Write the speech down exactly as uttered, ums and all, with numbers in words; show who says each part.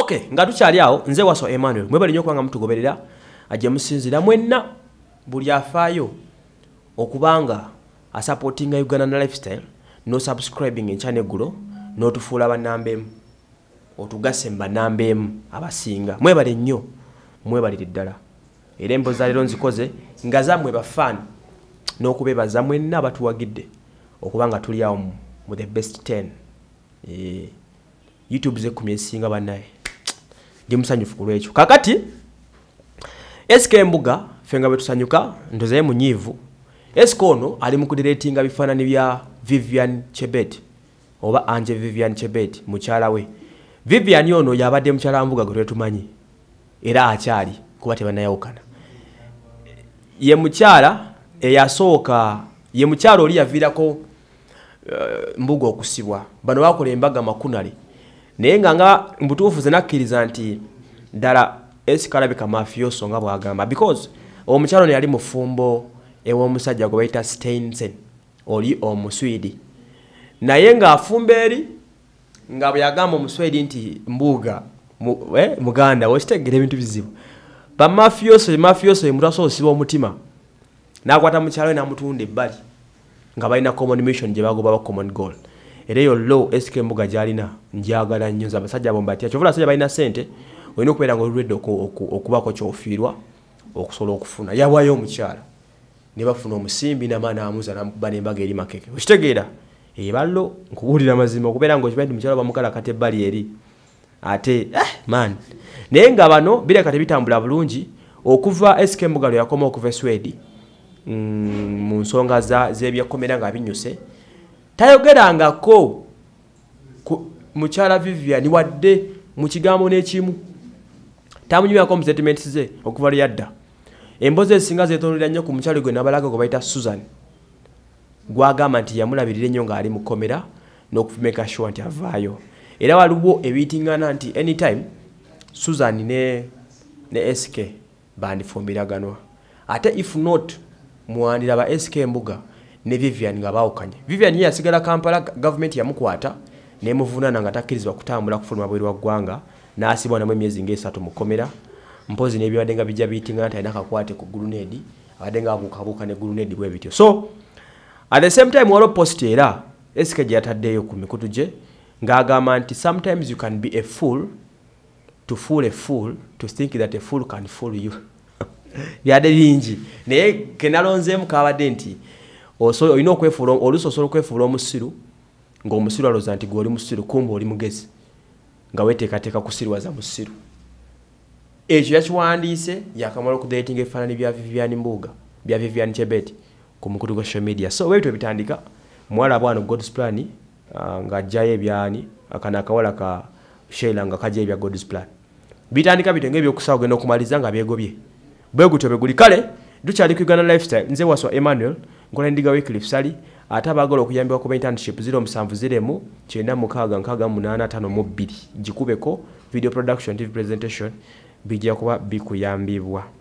Speaker 1: Okay, nga tukyali awo nze Waso Emmanuel mwebali nnyo kubanga mutugoberera ajje musinzira mwenna buli afaayo okubanga asupportinga Uganda lifestyle no subscribing in channel gulo no tufuula banambeemu otugase mbanambeemu abasinga mwebali nnyo mwebali ddala era emboza leero nzikoze nga zammwe bafan n'okubebaza mwenna batuwagidde okubanga tuli awo mu the best ten eh YouTube ze kumye singa banaye ndi musanyufu kulwekyo kakati S K Mbuga fenga betusanyuka ndoze munyivu S K ono ali mu kudiretinga bifanani bya Vivian Chebet oba Anje Vivian Chebet mukyala we Vivian ono yabadde mukyala Mbuga gwe tumanyi era akyali kuba tebanayawukana ye mukyala eyasooka ye mukyala oli yavirako uh, Mbuga okusibwa bano bakola embaga makunali naye nga nga mbutuufu ze nakkiriza nti ddala esikalabika mafioso nga bwagamba because omukyalo ne yali mufumbo ew'omusajja gwe bayita Steinsen oli omuswidi naye ng'afumba eri nga bwe yagamba omuswidi nti Mbuga mu, eh, muganda wekitegera ebintu bizibu bamafioso mafioso emutaso osiba omutima n'akwata mukyalo n'amutunda ebbali nga balina common mission gye bagoba ba common goal era yo low S K Mbuga jalina njagala nnyo za basajja bombatia chovula sajja balina sente olina okubeera nga oludde okubako kyofiirwa okusobola okufuna yawayo omukyala ne bafuna omusimbi n'amaana amuza n'amukuba n'embaga eri makeke okitegeera eballo nkubuulira amazima okubeera nga okimanyi mukyala bamukala kate ebbali eri ate eh, man naye nga bano bireka tebitambula bulungi okuva S K Mbuga lwe yakoma okuva Swedi mm, mu nsonga z'ebyakomera nga binyuse tayogerangako mukyala Vivian wadde mu kigambo n'ekimu tamunyumyako mu statements ze okuva lyadda embozi esinga zeetoolera nnyo ku mukyalo gwe nabalaga gwe bayita Susan gwagamba nti yamulabirira ennyo ng'ali mu komera n'okumeka sure nti avaayo era waliwo ebiyitingana nti anytime Susan ne, ne S K bandifumbiraganwa ate if not muwandira ba S K Mbuga ne Vivian nga baawukanye Vivian ye yasigala Kampala government yamukwata ne muvunana nga takkirizibwa kutambula kufuluma bweru wa ggwanga n'asibwa namwe emyezi ng'esatu mu komera mpozi n'ebibadde nga bijja biyitingana nti alina akakwate ku gulunedi abadde nga abuukabuuka ne gulunedi bwe bityo so at the same time waliwo post era S K gye yataddeyo ku mikutu gye ng'agamba nti sometimes you can be a fool to fool a fool to think that a fool can fool you byadde bingi naye kenalonzeemu kaabadde nti osobola olina okwefuula oluusi osobola okwefuula omusiru ng'omusiru alowooza nti gwe oli musiru kumbe oli mugezi nga weeteekateeka kusirwaza musiru ekyo yakiwandiise yakamala okudating ebifaananyi bya Vivian Mbuga bya Vivian Chebet ku mukutu gwa social media so bwebityo bitandika muwala bwano God's Plan uh, ng'ajjayo ebyani akana akawala ka Sheila nga kajja ebya God's Plan bitandika bityo ng'ebyokusaawa genda okumaliza nga byegobye bwe gutyo bwe guli kale dukyali ku Uganda lifestyle nze Waso Emmanuel nkola ndiga Wycliffe Sali ate abagala okuyambibwa ku internship zero musanvu ziremu kyenda mukaaga nkaaga munaana ttaano mu bbiri gikubeko video production T V presentation bijja kuba bikuyambibwa.